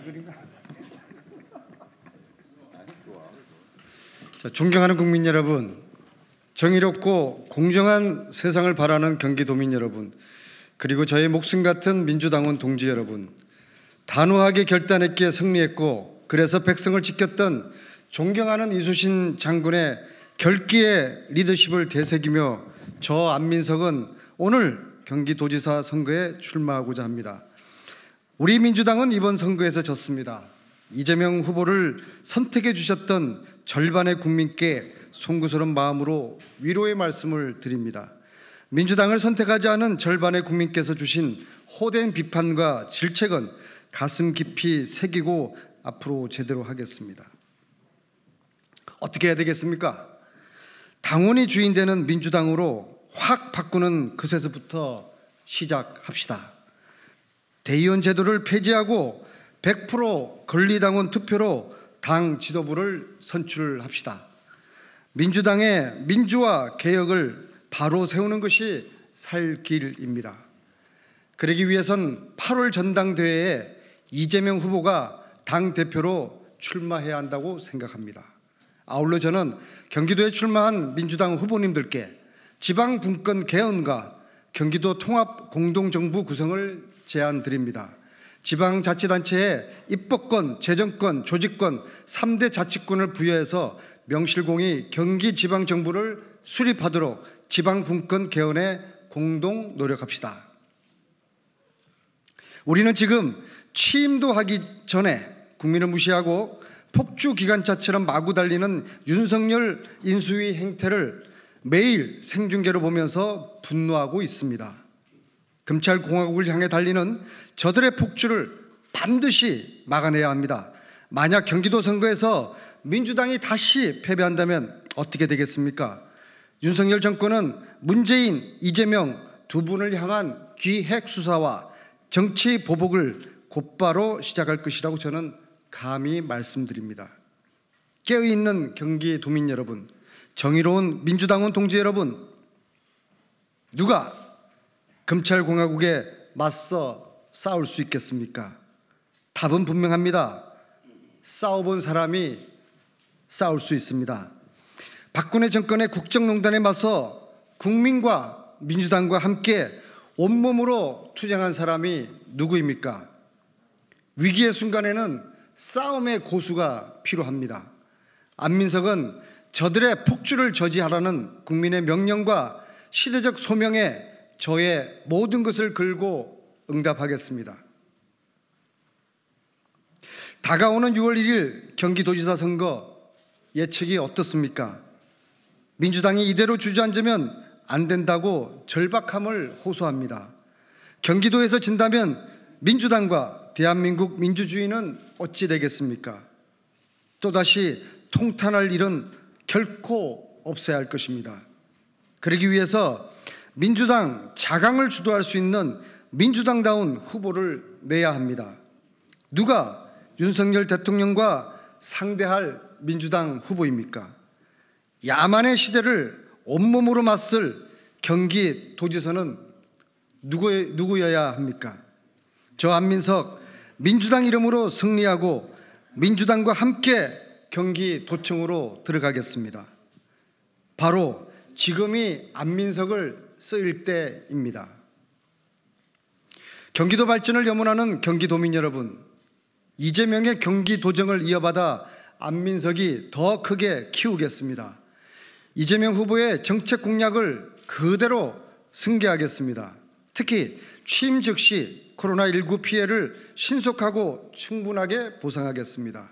자, 존경하는 국민 여러분, 정의롭고 공정한 세상을 바라는 경기도민 여러분, 그리고 저의 목숨 같은 민주당원 동지 여러분, 단호하게 결단했기에 승리했고 그래서 백성을 지켰던 존경하는 이수신 장군의 결기의 리더십을 되새기며 저 안민석은 오늘 경기도지사 선거에 출마하고자 합니다. 우리 민주당은 이번 선거에서 졌습니다. 이재명 후보를 선택해 주셨던 절반의 국민께 송구스러운 마음으로 위로의 말씀을 드립니다. 민주당을 선택하지 않은 절반의 국민께서 주신 호된 비판과 질책은 가슴 깊이 새기고 앞으로 제대로 하겠습니다. 어떻게 해야 되겠습니까? 당원이 주인되는 민주당으로 확 바꾸는 것에서부터 시작합시다. 대의원 제도를 폐지하고 100% 권리당원 투표로 당 지도부를 선출합시다. 민주당의 민주화 개혁을 바로 세우는 것이 살 길입니다. 그러기 위해선 8월 전당대회에 이재명 후보가 당대표로 출마해야 한다고 생각합니다. 아울러 저는 경기도에 출마한 민주당 후보님들께 지방 분권 개헌과 경기도 통합 공동정부 구성을 제안드립니다. 지방자치단체에 입법권, 재정권, 조직권 3대 자치권을 부여해서 명실공히 경기지방정부를 수립하도록 지방분권 개헌에 공동 노력합시다. 우리는 지금 취임도 하기 전에 국민을 무시하고 폭주기관차처럼 마구 달리는 윤석열 인수위 행태를 매일 생중계로 보면서 분노하고 있습니다. 검찰공화국을 향해 달리는 저들의 폭주를 반드시 막아내야 합니다. 만약 경기도 선거에서 민주당이 다시 패배한다면 어떻게 되겠습니까? 윤석열 정권은 문재인, 이재명 두 분을 향한 기획 수사와 정치 보복을 곧바로 시작할 것이라고 저는 감히 말씀드립니다. 깨어있는 경기도민 여러분, 정의로운 민주당원 동지 여러분, 누가 검찰공화국에 맞서 싸울 수 있겠습니까? 답은 분명합니다. 싸워본 사람이 싸울 수 있습니다. 박근혜 정권의 국정농단에 맞서 국민과 민주당과 함께 온몸으로 투쟁한 사람이 누구입니까? 위기의 순간에는 싸움의 고수가 필요합니다. 안민석은 저들의 폭주를 저지하라는 국민의 명령과 시대적 소명에 저의 모든 것을 걸고 응답하겠습니다. 다가오는 6월 1일 경기도지사 선거 예측이 어떻습니까? 민주당이 이대로 주저앉으면 안 된다고 절박함을 호소합니다. 경기도에서 진다면 민주당과 대한민국 민주주의는 어찌 되겠습니까? 또다시 통탄할 일은 결코 없어야 할 것입니다. 그러기 위해서 민주당 자강을 주도할 수 있는 민주당다운 후보를 내야 합니다. 누가 윤석열 대통령과 상대할 민주당 후보입니까? 야만의 시대를 온몸으로 맞설 경기도지사는 누구여야 합니까? 저 안민석 민주당 이름으로 승리하고 민주당과 함께 경기도청으로 들어가겠습니다. 바로 지금이 안민석을 쓰일 때입니다. 경기도 발전을 염원하는 경기도민 여러분, 이재명의 경기도정을 이어받아 안민석이 더 크게 키우겠습니다. 이재명 후보의 정책 공약을 그대로 승계하겠습니다. 특히 취임 즉시 코로나19 피해를 신속하고 충분하게 보상하겠습니다.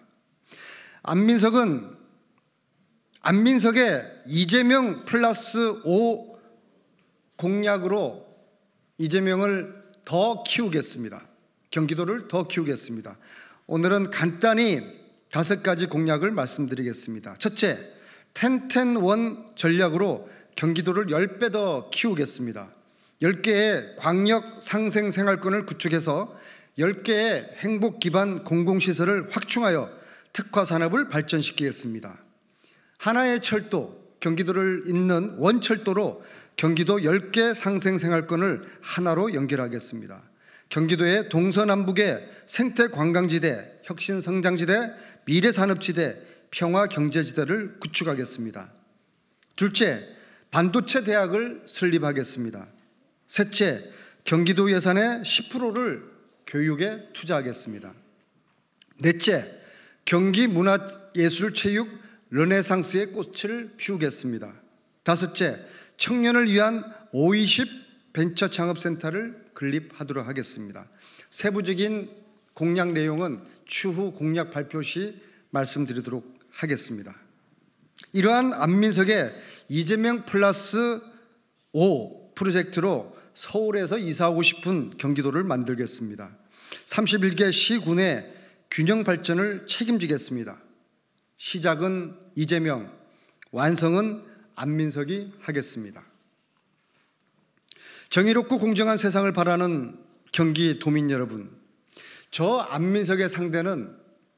안민석의 이재명 플러스 5 공약으로 이재명을 더 키우겠습니다. 경기도를 더 키우겠습니다. 오늘은 간단히 5가지 공약을 말씀드리겠습니다. 첫째, 10-10-1 전략으로 경기도를 10배 더 키우겠습니다. 10개의 광역 상생생활권을 구축해서 10개의 행복 기반 공공시설을 확충하여 특화 산업을 발전시키겠습니다. 하나의 철도, 경기도를 잇는 원철도로 경기도 10개 상생생활권을 하나로 연결하겠습니다. 경기도의 동서남북의 생태관광지대, 혁신성장지대, 미래산업지대, 평화경제지대를 구축하겠습니다. 둘째, 반도체 대학을 설립하겠습니다. 셋째, 경기도 예산의 10%를 교육에 투자하겠습니다. 넷째, 경기 문화예술체육 르네상스의 꽃을 피우겠습니다. 다섯째, 청년을 위한 520 벤처 창업센터를 건립하도록 하겠습니다. 세부적인 공약 내용은 추후 공약 발표 시 말씀드리도록 하겠습니다. 이러한 안민석의 이재명 플러스 5 프로젝트로 서울에서 이사하고 싶은 경기도를 만들겠습니다. 31개 시군의 균형 발전을 책임지겠습니다. 시작은 이재명, 완성은 안민석이 하겠습니다. 정의롭고 공정한 세상을 바라는 경기도민 여러분, 저 안민석의 상대는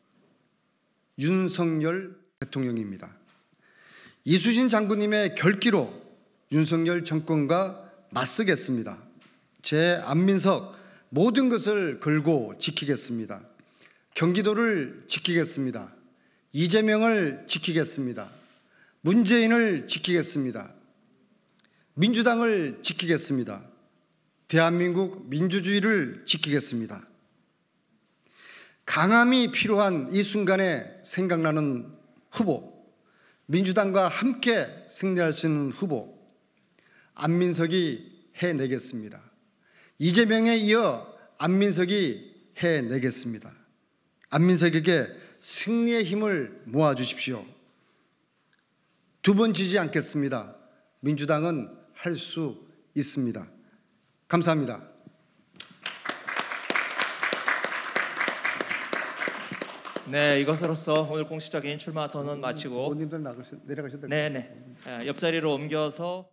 윤석열 대통령입니다. 이수진 장군님의 결기로 윤석열 정권과 맞서겠습니다. 제 안민석 모든 것을 걸고 지키겠습니다. 경기도를 지키겠습니다. 이재명을 지키겠습니다. 문재인을 지키겠습니다. 민주당을 지키겠습니다. 대한민국 민주주의를 지키겠습니다. 강함이 필요한 이 순간에 생각나는 후보, 민주당과 함께 승리할 수 있는 후보, 안민석이 해내겠습니다. 이재명에 이어 안민석이 해내겠습니다. 안민석에게 승리의 힘을 모아주십시오. 두 번 지지 않겠습니다. 민주당은 할 수 있습니다. 감사합니다. 네, 이것으로서 오늘 공식적인 출마 선언 마치고 의원님들 내려가셔도 됩니다. 네네 옆자리로 옮겨서